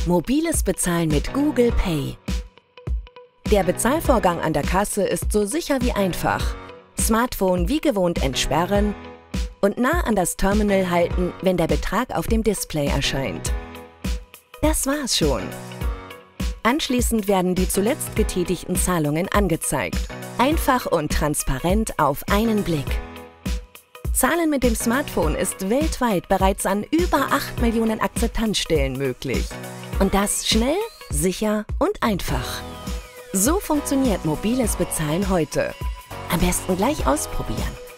Mobiles Bezahlen mit Google Pay. Der Bezahlvorgang an der Kasse ist so sicher wie einfach. Smartphone wie gewohnt entsperren und nah an das Terminal halten, wenn der Betrag auf dem Display erscheint. Das war's schon. Anschließend werden die zuletzt getätigten Zahlungen angezeigt. Einfach und transparent auf einen Blick. Zahlen mit dem Smartphone ist weltweit bereits an über 8 Millionen Akzeptanzstellen möglich. Und das schnell, sicher und einfach. So funktioniert mobiles Bezahlen heute. Am besten gleich ausprobieren.